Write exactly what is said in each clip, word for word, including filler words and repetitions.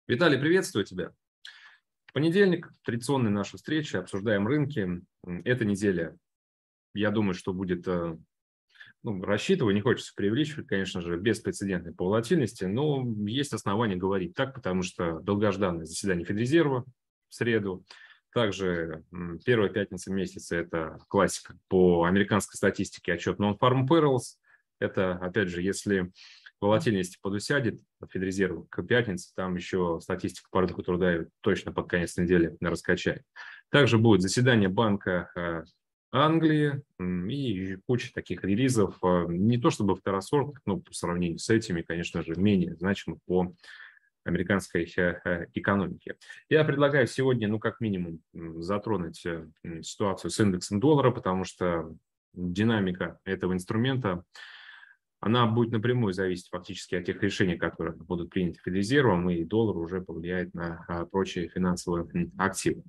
Виталий, приветствую тебя. В понедельник, традиционная наша встреча, обсуждаем рынки. Эта неделя, я думаю, что будет, э, ну, рассчитываю, не хочется преувеличивать, конечно же, беспрецедентной по волатильности, но есть основания говорить так, потому что долгожданное заседание Федрезерва в среду, также м, первая пятница месяца– это классика по американской статистике, отчет Non-Farm Payrolls. Это, опять же, если волатильность подусядет от Федрезерва к пятнице, там еще статистика по рынку труда точно под конец недели раскачает. Также будет заседание Банка э, Англии м, и куча таких релизов, э, не то чтобы второсортных, но по сравнению с этими, конечно же, менее значимых по американской э, э, экономике. Я предлагаю сегодня, ну, как минимум, м, затронуть э, м, ситуацию с индексом доллара, потому что динамика этого инструмента, она будет напрямую зависеть фактически от тех решений, которые будут приняты Федрезервом, и доллар уже повлияет на а, прочие финансовые м, активы.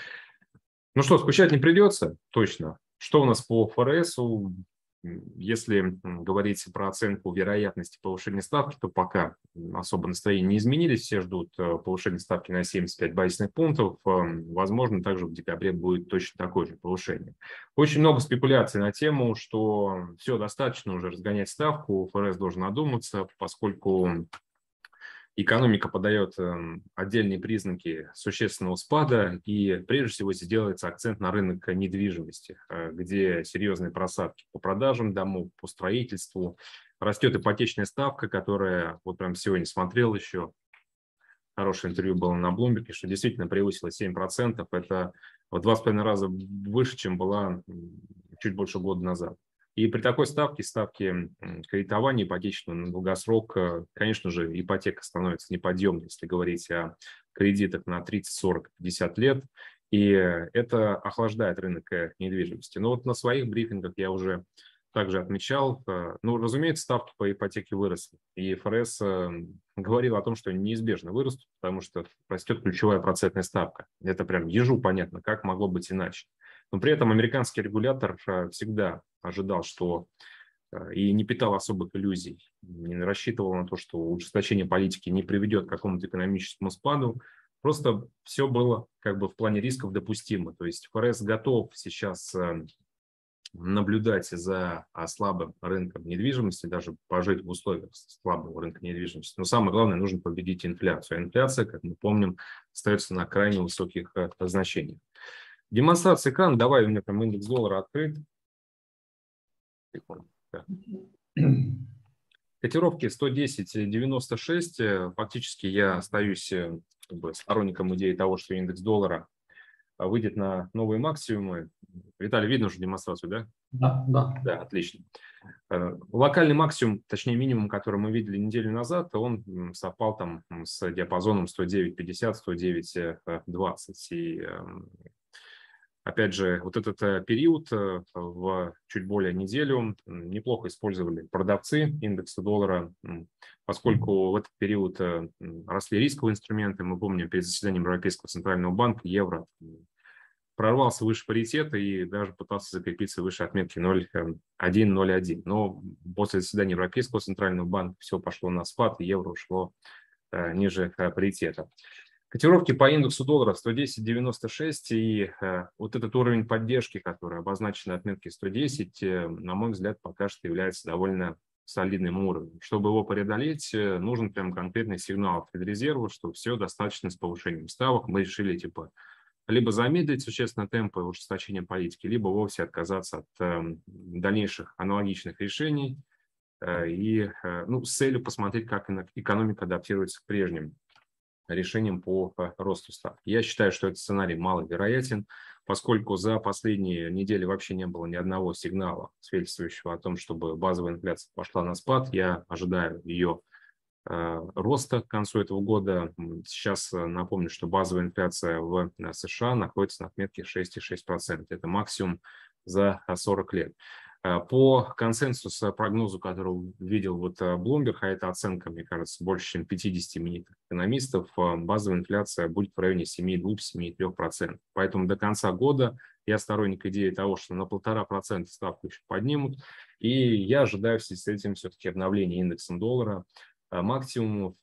Ну что, скучать не придется, точно. Что у нас по ФРСу? Если м, говорить про оценку вероятности повышения ставки, то пока м, особо настроения не изменились. Все ждут э, повышения ставки на семьдесят пять базисных пунктов. Эм, Возможно, также в декабре будет точно такое же повышение. Очень много спекуляций на тему, что все, достаточно уже разгонять ставку, ФРС должен одуматься, поскольку экономика подает эм, отдельные признаки существенного спада, и прежде всего здесь делается акцент на рынок недвижимости, э, где серьезные просадки по продажам домов, по строительству. Растет ипотечная ставка, которая, вот прям сегодня смотрел еще, хорошее интервью было на Bloomberg, что действительно превысила семь процентов. Это в два с половиной раза выше, чем была м, чуть больше года назад. И при такой ставке, ставке м, кредитования ипотечного на долгосрок, э, конечно же, ипотека становится неподъемной, если говорить о кредитах на тридцать, сорок, пятьдесят лет. И э, это охлаждает рынок э, недвижимости. Но вот на своих брифингах я уже также отмечал, э, ну, разумеется, ставки по ипотеке выросли. И ФРС э, говорил о том, что они неизбежно вырастут, потому что растет ключевая процентная ставка. Это прям ежу понятно, как могло быть иначе. Но при этом американский регулятор э, всегда ожидал, что э, и не питал особых иллюзий, не рассчитывал на то, что ужесточение политики не приведет к какому-то экономическому спаду. Просто все было как бы в плане рисков допустимо. То есть ФРС готов сейчас э, наблюдать за а, слабым рынком недвижимости, даже пожить в условиях слабого рынка недвижимости. Но самое главное, нужно победить инфляцию. А инфляция, как мы помним, остается на крайне высоких э, значениях. Демонстрация экрана. Давай, у меня там индекс доллара открыт. Да. Котировки сто десять девяносто шесть. Фактически я остаюсь э, как бы сторонником идеи того, что индекс доллара выйдет на новые максимумы. Виталий, видно уже демонстрацию, да? Да, да. Да, отлично. Локальный максимум, точнее минимум, который мы видели неделю назад, он совпал там с диапазоном сто девять пятьдесят - сто девять двадцать. И опять же, вот этот период в чуть более неделю неплохо использовали продавцы индекса доллара, поскольку в этот период росли рисковые инструменты. Мы помним, перед заседанием Европейского центрального банка евро прорвался выше паритета и даже пытался закрепиться выше отметки ноль целых одна ноль один. Но после заседания Европейского центрального банка все пошло на спад, и евро ушло э, ниже э, паритета. Котировки по индексу доллара сто десять девяносто шесть, и э, вот этот уровень поддержки, который обозначен на отметке сто десять, э, на мой взгляд, пока что является довольно солидным уровнем. Чтобы его преодолеть, э, нужен прям конкретный сигнал от Федрезерва, что все достаточно с повышением ставок. Мы решили типа либо замедлить существенно темпы ужесточения политики, либо вовсе отказаться от э, дальнейших аналогичных решений э, и э, ну, с целью посмотреть, как экономика адаптируется к прежним решениям по э, росту ставки. Я считаю, что этот сценарий маловероятен, поскольку за последние недели вообще не было ни одного сигнала, свидетельствующего о том, чтобы базовая инфляция пошла на спад. Я ожидаю ее роста к концу этого года. Сейчас напомню, что базовая инфляция в США находится на отметке шесть целых шесть десятых процента. Это максимум за сорок лет. По консенсусу, прогнозу, который видел вот Bloomberg, а это оценка, мне кажется, больше, чем пятьдесят именитых экономистов, базовая инфляция будет в районе семь целых двух десятых - семь целых трёх процентов. Поэтому до конца года я сторонник идеи того, что на полтора процента ставку еще поднимут. И я ожидаю в связи с этим все-таки обновления индексом доллара максимумов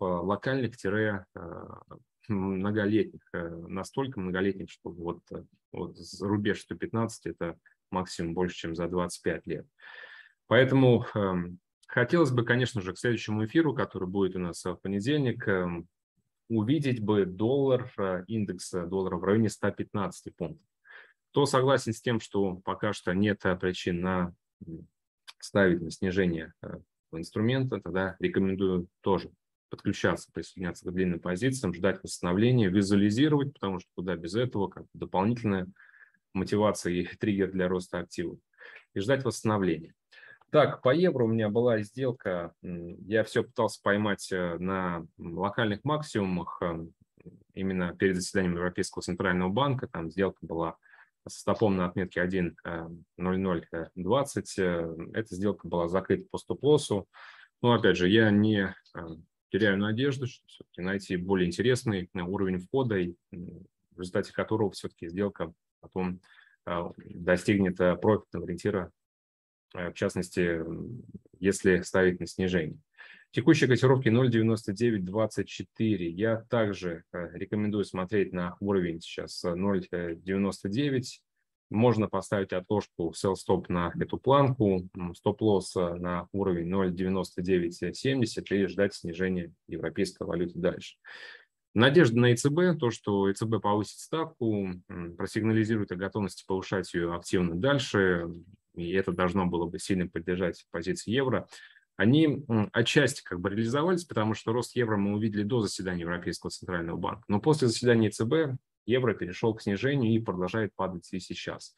локальных-многолетних, настолько многолетних, что вот, вот рубеж сто пятнадцать – это максимум больше, чем за двадцать пять лет. Поэтому э, хотелось бы, конечно же, к следующему эфиру, который будет у нас в понедельник, э, увидеть бы доллар, э, индекс доллара в районе ста пятнадцати пунктов. Кто согласен с тем, что пока что нет причин на ставить на снижение э, инструмента, тогда рекомендую тоже подключаться, присоединяться к длинным позициям, ждать восстановления, визуализировать, потому что куда без этого, как дополнительная мотивация и триггер для роста активов, и ждать восстановления. Так, по евро у меня была сделка, я все пытался поймать на локальных максимумах, именно перед заседанием Европейского центрального банка, там сделка была со стопом на отметке один ноль ноль двадцать, эта сделка была закрыта по стоп-лоссу, но опять же, я не теряю надежду, что все-таки найти более интересный уровень входа, и в результате которого все-таки сделка потом достигнет профитного ориентира, в частности, если ставить на снижение. Текущие котировки ноль девяносто девять двадцать четыре. Я также рекомендую смотреть на уровень сейчас ноль девяносто девять. Можно поставить отложку sell-stop на эту планку, стоп-лосс на уровень ноль девяносто девять семьдесят и ждать снижения европейской валюты дальше. Надежда на ЕЦБ, то, что ЕЦБ повысит ставку, просигнализирует о готовности повышать ее активно дальше, и это должно было бы сильно поддержать позиции евро, они отчасти как бы реализовались, потому что рост евро мы увидели до заседания Европейского центрального банка. Но после заседания ЕЦБ евро перешел к снижению и продолжает падать и сейчас.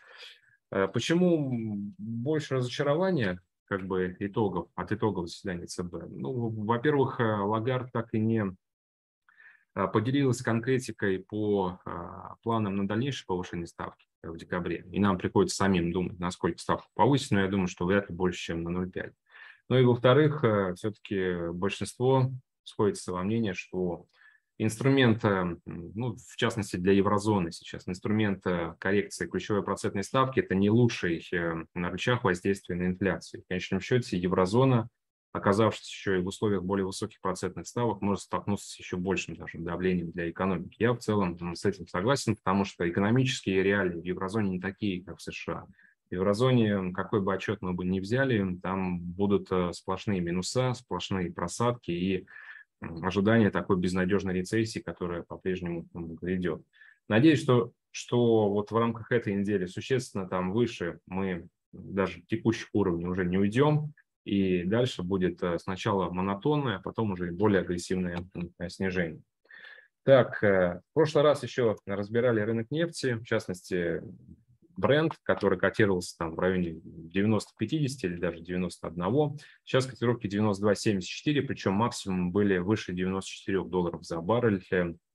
Почему больше разочарования как бы итогов, от итогов заседания ЕЦБ? Ну, во-первых, Лагард так и не поделилась конкретикой по планам на дальнейшее повышение ставки в декабре. И нам приходится самим думать, насколько ставку повысить, но я думаю, что вряд ли больше, чем на ноль целых пять десятых. Ну и во-вторых, все-таки большинство сходится во мнении, что инструмент, ну, в частности для еврозоны сейчас, инструмент коррекции ключевой процентной ставки – это не лучший на рычаг воздействия на инфляцию. В конечном счете еврозона, оказавшись еще и в условиях более высоких процентных ставок, может столкнуться с еще большим даже давлением для экономики. Я в целом с этим согласен, потому что экономические реалии в еврозоне не такие, как в США. В еврозоне, какой бы отчет мы бы ни взяли, там будут сплошные минуса, сплошные просадки и ожидание такой безнадежной рецессии, которая по-прежнему грядет. Надеюсь, что, что вот в рамках этой недели существенно там выше мы даже текущих уровней уже не уйдем, и дальше будет сначала монотонное, а потом уже более агрессивное снижение. Так, в прошлый раз еще разбирали рынок нефти, в частности, Brent, который котировался там в районе девяноста пятидесяти или даже девяноста одного. Сейчас котировки девяносто два семьдесят четыре, причем максимум были выше девяноста четырёх долларов за баррель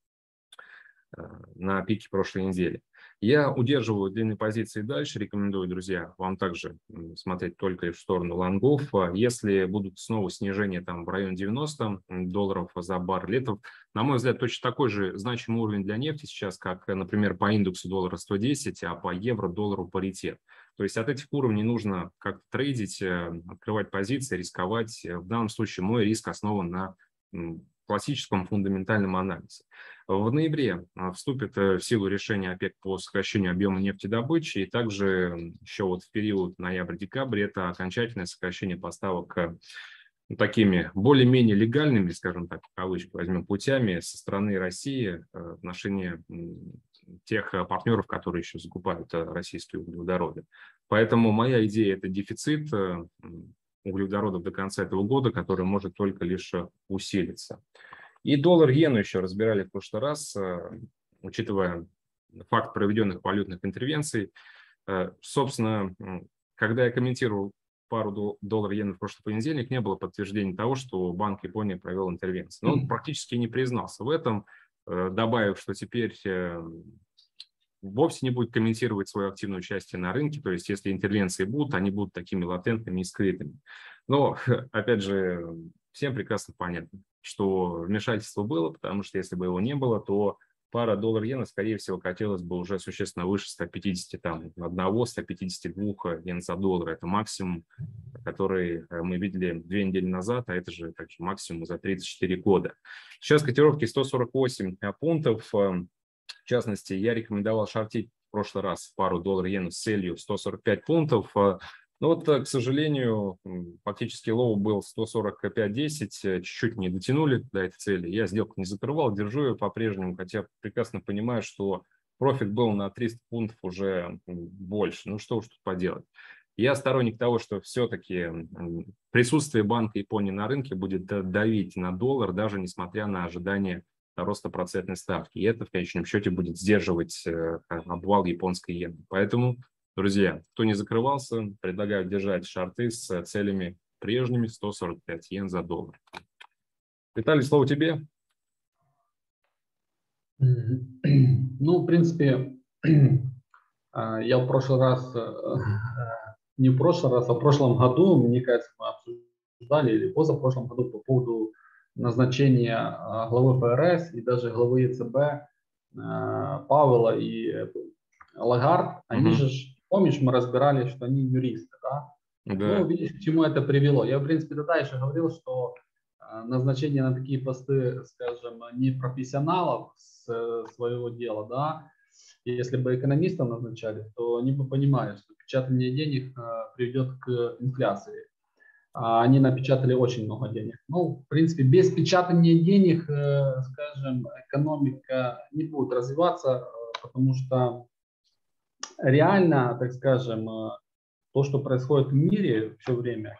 на пике прошлой недели. Я удерживаю длинные позиции дальше, рекомендую, друзья, вам также смотреть только лишь в сторону лонгов. Если будут снова снижения там в районе девяноста долларов за баррель, это, на мой взгляд, точно такой же значимый уровень для нефти сейчас, как, например, по индексу доллара сто десять, а по евро доллару паритет. То есть от этих уровней нужно как-то трейдить, открывать позиции, рисковать. В данном случае мой риск основан на классическом фундаментальном анализе. В ноябре вступит в силу решение ОПЕК по сокращению объема нефтедобычи, и также еще вот в период ноябрь-декабрь это окончательное сокращение поставок такими более-менее легальными, скажем так, в кавычках возьмем, путями со стороны России в отношении тех партнеров, которые еще закупают российские углеводороды. Поэтому моя идея – это дефицит углеводородов до конца этого года, который может только лишь усилиться. И доллар-иену еще разбирали в прошлый раз, учитывая факт проведенных валютных интервенций. Собственно, когда я комментировал пару доллар-иены в прошлый понедельник, не было подтверждения того, что Банк Японии провел интервенцию. Но он практически не признался в этом, добавив, что теперь вовсе не будет комментировать свое активное участие на рынке, то есть если интервенции будут, они будут такими латентными и скрытыми. Но, опять же, всем прекрасно понятно, что вмешательство было, потому что если бы его не было, то пара доллар-иена, скорее всего, катилась бы уже существенно выше ста пятидесяти, там, одного, ста пятидесяти двух иен за доллар. Это максимум, который мы видели две недели назад, а это же также максимум за тридцать четыре года. Сейчас котировки сто сорок восемь пунктов. В частности, я рекомендовал шортить в прошлый раз пару доллар-иен с целью сто сорок пять пунктов. Но вот, к сожалению, фактически лоу был сто сорок пять десять, чуть-чуть не дотянули до этой цели. Я сделку не закрывал, держу ее по-прежнему, хотя прекрасно понимаю, что профит был на триста пунктов уже больше. Ну что уж тут поделать. Я сторонник того, что все-таки присутствие Банка Японии на рынке будет давить на доллар, даже несмотря на ожидание роста процентной ставки. И это в конечном счете будет сдерживать обвал японской иены. Поэтому, друзья, кто не закрывался, предлагаю держать шорты с целями прежними сто сорок пять иен за доллар. Виталий, слово тебе. Ну, в принципе, я в прошлый раз, не в прошлый раз, а в прошлом году, мне кажется, мы обсуждали, или позапрошлом году по поводу назначения главы ФРС и даже главы ЕЦБ Пауэлла и Лагард. Они Угу. же, помнишь, мы разбирали, что они юристы, да? Да. Ну, видишь, к чему это привело. Я, в принципе, тогда еще говорил, что назначение на такие посты, скажем, не профессионалов с своего дела, да, если бы экономистов назначали, то они бы понимали, что печатание денег приведет к инфляции. А они напечатали очень много денег. Ну, в принципе, без печатания денег, скажем, экономика не будет развиваться, потому что реально, так скажем, то, что происходит в мире все время,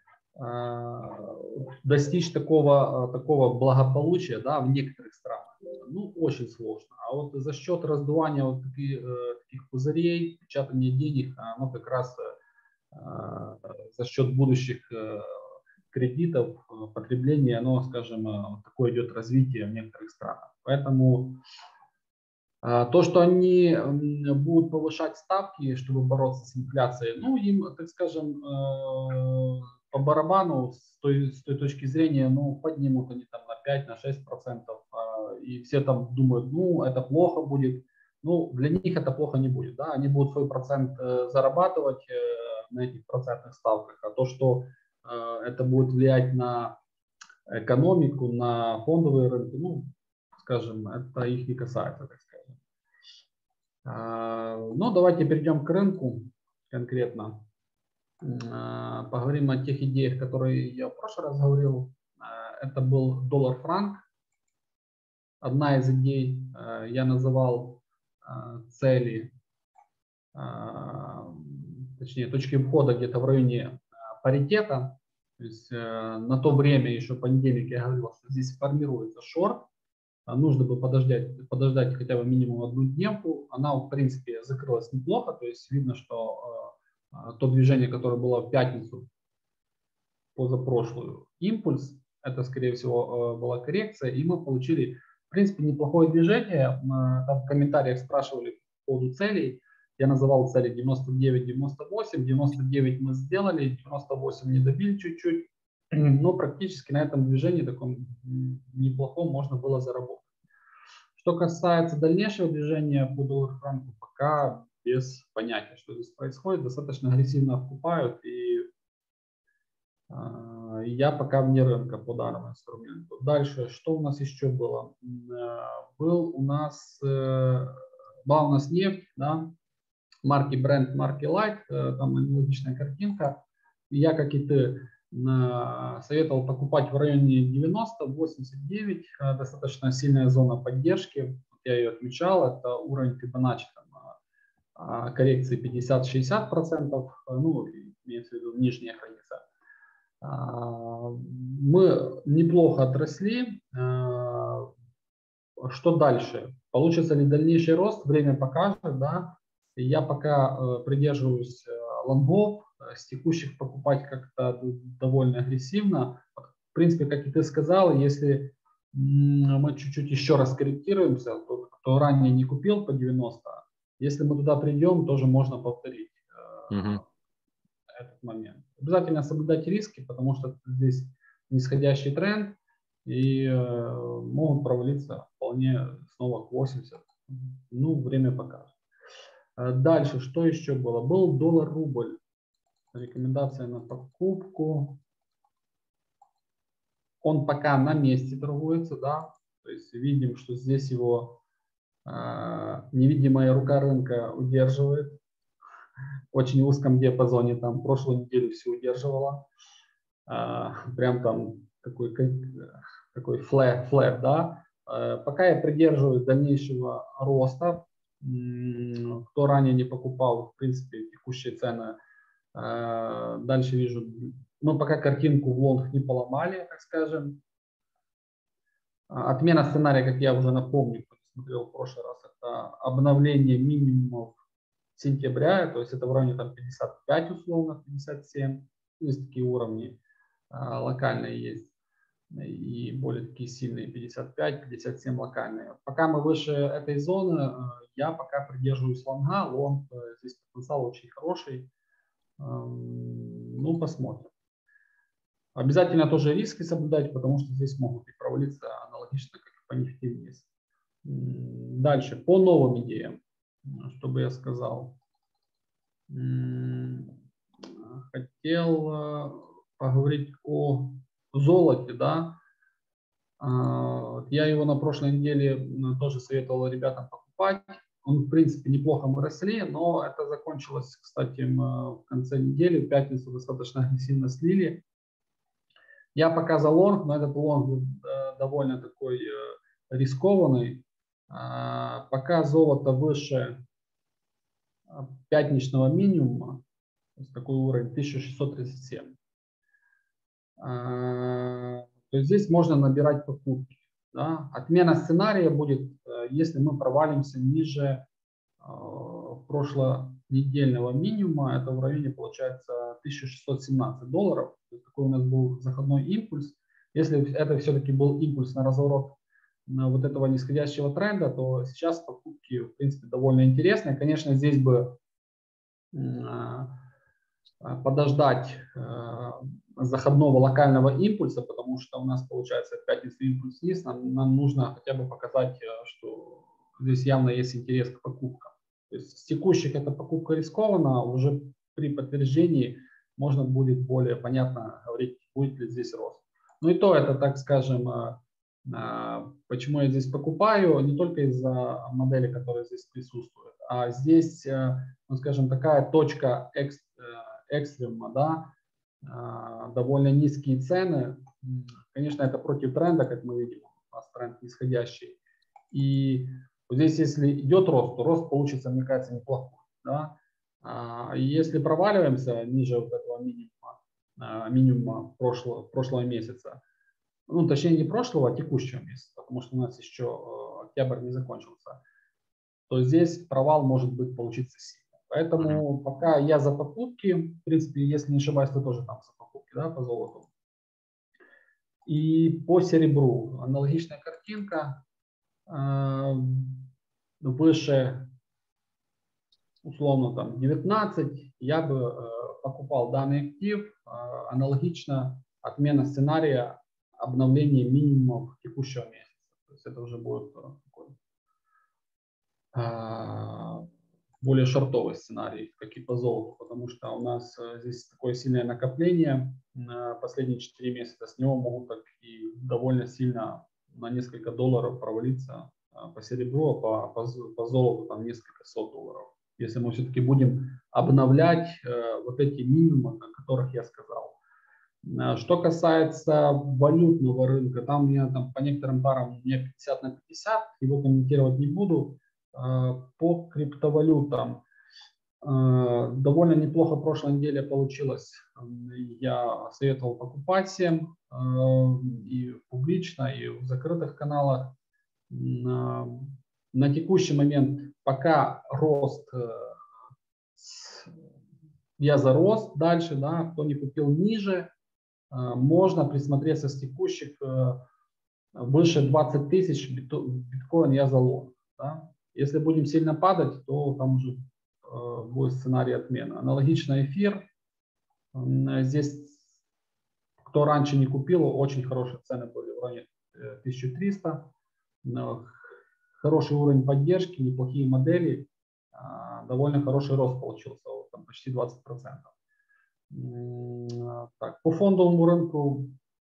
достичь такого, такого благополучия, да, в некоторых странах, ну, очень сложно. А вот за счет раздувания вот таких, таких пузырей, печатания денег, оно как раз за счет будущих кредитов, потребления, оно, скажем, такое идет развитие в некоторых странах. Поэтому то, что они будут повышать ставки, чтобы бороться с инфляцией, ну, им, так скажем, по барабану с той, с той точки зрения, ну, поднимут они там на пять, на шесть процентов, и все там думают, ну, это плохо будет. Ну, для них это плохо не будет, да, они будут свой процент зарабатывать на этих процентных ставках, а то, что это будет влиять на экономику, на фондовые рынки, ну, скажем, это их не касается, так скажем. Но давайте перейдем к рынку конкретно. Поговорим о тех идеях, которые я в прошлый раз говорил. Это был доллар-франк. Одна из идей, я называл цели, точнее точки входа где-то в районе паритета. То есть на то время, еще в понедельник, я говорил, что здесь формируется шорт. Нужно бы подождать, подождать хотя бы минимум одну дневку. Она, в принципе, закрылась неплохо. То есть видно, что то движение, которое было в пятницу, позапрошлую, импульс, это, скорее всего, была коррекция, и мы получили, в принципе, неплохое движение. Там в комментариях спрашивали по поводу целей. Я называл цели девяносто девять девяносто восемь. девяносто девять мы сделали, девяносто восемь не добили чуть-чуть. Но практически на этом движении таком неплохом можно было заработать. Что касается дальнейшего движения по доллару-франку, пока без понятия, что здесь происходит. Достаточно агрессивно вкупают, и э, я пока вне рынка по данному инструменту. Дальше, что у нас еще было? Э, был у нас, э, была у нас нефть, да, марки Brent, марки Light, э, там аналогичная картинка. И я, как и ты, советовал покупать в районе девяносто восемьдесят девять, достаточно сильная зона поддержки, я ее отмечал, это уровень Фибоначчи, там, коррекции пятьдесят-шестьдесят процентов, ну, имеется в виду нижняя граница. Мы неплохо отросли. Что дальше? Получится ли дальнейший рост? Время покажет, да. Я пока придерживаюсь лонгов, с текущих покупать как-то довольно агрессивно. В принципе, как и ты сказал, если мы чуть-чуть еще раз корректируемся, то кто ранее не купил по девяносто, если мы туда придем, тоже можно повторить uh-huh. этот момент. Обязательно соблюдать риски, потому что здесь нисходящий тренд, и могут провалиться вполне снова к восемьдесят. Ну, время покажет. Дальше, что еще было? Был доллар-рубль. Рекомендация на покупку. Он пока на месте торгуется, да. То есть видим, что здесь его э, невидимая рука рынка удерживает. В очень узком диапазоне, там прошлую неделю все удерживала. Э, прям там такой, такой флэт, флэт, да. Э, пока я придерживаюсь дальнейшего роста. Кто ранее не покупал, в принципе, текущие цены, э, дальше вижу, мы пока картинку в лонг не поломали, так скажем. Отмена сценария, как я уже напомню, кто смотрел в прошлый раз, это обновление минимумов сентября, то есть это в районе там пятьдесят пять условно, пятьдесят семь, есть такие уровни а, локальные есть, и более такие сильные пятьдесят пять пятьдесят семь локальные. Пока мы выше этой зоны, я пока придерживаюсь лонга, лонг, здесь потенциал очень хороший, ну посмотрим. Обязательно тоже риски соблюдать, потому что здесь могут и провалиться аналогично, как и по нефти вниз. Дальше, по новым идеям, что бы я сказал. Хотел поговорить о золоте, да. Я его на прошлой неделе тоже советовал ребятам покупать. Он, в принципе, неплохо мы росли, но это закончилось, кстати, в конце недели, в пятницу достаточно агрессивно слили. Я пока за лонг, но этот лонг э, довольно такой э, рискованный. А, пока золото выше пятничного минимума, то есть такой уровень тысяча шестьсот тридцать семь, а, то есть здесь можно набирать покупки. Да? Отмена сценария будет, э, если мы провалимся ниже э, прошлонедельного минимума, это в районе получается тысяча шестьсот семнадцать долларов. Такой у нас был заходной импульс. Если это все-таки был импульс на разворот на вот этого нисходящего тренда, то сейчас покупки, в принципе, довольно интересные. Конечно, здесь бы подождать заходного локального импульса, потому что у нас получается в пятницу импульс вниз, нам, нам нужно хотя бы показать, что здесь явно есть интерес к покупкам. То есть с текущих эта покупка рискована, уже при подтверждении можно будет более понятно говорить, будет ли здесь рост. Ну и то это, так скажем, почему я здесь покупаю, не только из-за модели, которая здесь присутствует, а здесь, ну скажем, такая точка экстрима, да, довольно низкие цены. Конечно, это против тренда, как мы видим, у нас тренд нисходящий. И вот здесь, если идет рост, то рост получится, мне кажется, неплохой. Да? А если проваливаемся ниже вот этого минимума, минимума прошлого, прошлого месяца, ну, точнее, не прошлого, а текущего месяца, потому что у нас еще октябрь не закончился, то здесь провал может быть получиться сильно. Поэтому пока я за покупки, в принципе, если не ошибаюсь, ты тоже там за покупки, да, по золоту. И по серебру аналогичная картинка. Выше, условно, там девятнадцать, я бы э, покупал данный актив, э, аналогично отмена сценария обновления минимумов текущего месяца. То есть это уже будет э, такой э, более шортовый сценарий, как и по золоту, потому что у нас э, здесь такое сильное накопление на последние четыре месяца, с него могут так и довольно сильно на несколько долларов провалиться по серебру, а по, по, по золоту там несколько сот долларов. Если мы все-таки будем обновлять э, вот эти минимумы, о которых я сказал. Э, что касается валютного рынка, там у меня там, по некоторым парам у меня пятьдесят на пятьдесят, его комментировать не буду. Э, по криптовалютам э, довольно неплохо прошлой неделе получилось. Я советовал покупать всем э, и публично, и в закрытых каналах. На, на текущий момент пока рост, я за рост дальше, да, кто не купил ниже, можно присмотреться с текущих выше двадцать тысяч биткоин я за лонг. Да. Если будем сильно падать, то там уже будет сценарий отмены. Аналогично эфир. Здесь кто раньше не купил, очень хорошие цены были в районе тысячу триста. Хороший уровень поддержки, неплохие модели, довольно хороший рост получился, вот, там, почти двадцать процентов. Так, по фондовому рынку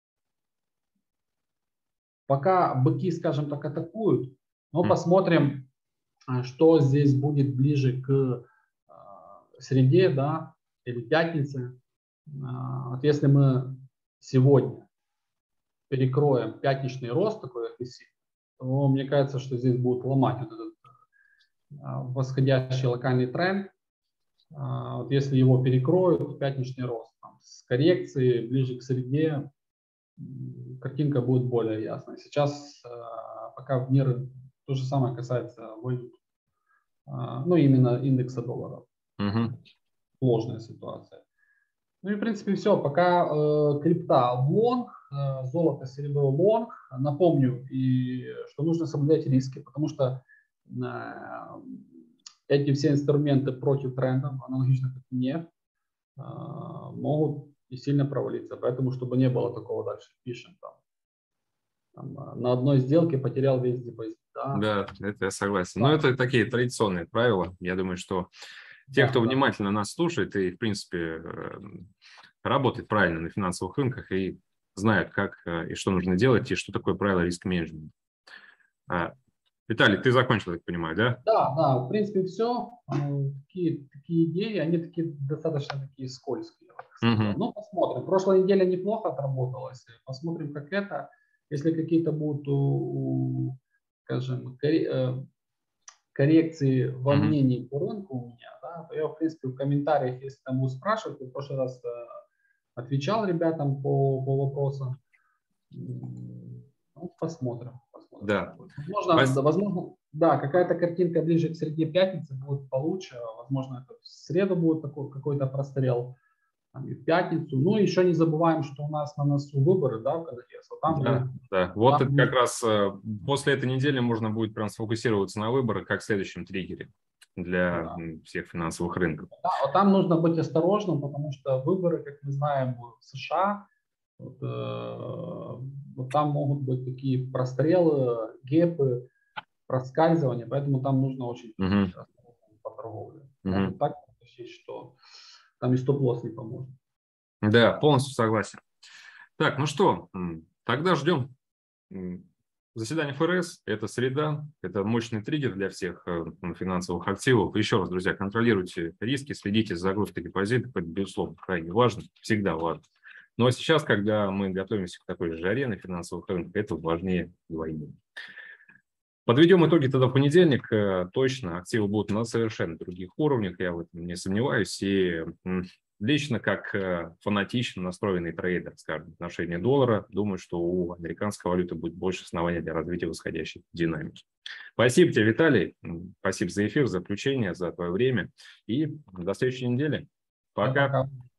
пока быки, скажем так, атакуют, но посмотрим, что здесь будет ближе к среде, да, или пятнице. Вот если мы сегодня перекроем пятничный рост такой агрессивный, то мне кажется, что здесь будут ломать вот этот восходящий локальный тренд. Вот если его перекроют, пятничный рост там, с коррекцией ближе к среде, картинка будет более ясной. Сейчас пока в мире то же самое касается валют. Ну, именно индекса доллара. Угу. Сложная ситуация. Ну и в принципе все. Пока э, крипта в лонг, э, золото, серебро в лонг. Напомню, и, что нужно соблюдать риски, потому что э, эти все инструменты против трендов, аналогично как нефть, э, могут и сильно провалиться. Поэтому, чтобы не было такого дальше, пишем там. Там на одной сделке потерял весь депозит. Да, да, это я согласен. Да. Но это такие традиционные правила. Я думаю, что те, да, кто да. внимательно нас слушает и, в принципе, работает правильно на финансовых рынках и знают, как и что нужно делать, и что такое правило риск-менеджмента. Виталий, ты закончил, я так понимаю, да? Да, да, в принципе, все. Такие, такие идеи, они такие достаточно такие скользкие. Uh-huh. Ну, посмотрим. Прошлая неделя неплохо отработалась. Посмотрим, как это. Если какие-то будут, скажем, коррекции во мнении по рынку у меня, да, то я, в принципе, в комментариях, если там будут спрашивать, я в прошлый раз отвечал ребятам по, по вопросам. Ну, посмотрим. посмотрим. Да. Возможно, да, возможно, да, какая-то картинка ближе к среде пятницы будет получше. Возможно, это в среду будет такой, какой-то прострел. Там, и в пятницу. Ну, еще не забываем, что у нас на носу выборы, да, в Конгрессе. Там да, мы, да. Вот там это мы... как раз после этой недели можно будет прям сфокусироваться на выборах как следующем триггере для да. всех финансовых рынков. Да, вот там нужно быть осторожным, потому что выборы, как мы знаем, в США, вот, э, вот там могут быть такие прострелы, гэпы, проскальзывания, поэтому там нужно очень uh-huh. осторожно по торговле. Uh-huh. Может так потащить, что там и стоп-лосс не поможет. Да, полностью согласен. Так, ну что, тогда ждем заседания эф эр эс. Это среда, это мощный триггер для всех финансовых активов. Еще раз, друзья, контролируйте риски, следите за загрузкой депозитов. Это, безусловно, крайне важно, всегда важно. Но сейчас, когда мы готовимся к такой же жаре на финансовых рынках, это важнее вдвойне. Подведем итоги тогда в понедельник. Точно, активы будут на совершенно других уровнях, я в этом не сомневаюсь. И лично, как фанатично настроенный трейдер, скажем, в отношении доллара, думаю, что у американской валюты будет больше оснований для развития восходящей динамики. Спасибо тебе, Виталий. Спасибо за эфир, за включение, за твое время. И до следующей недели. Пока. Пока.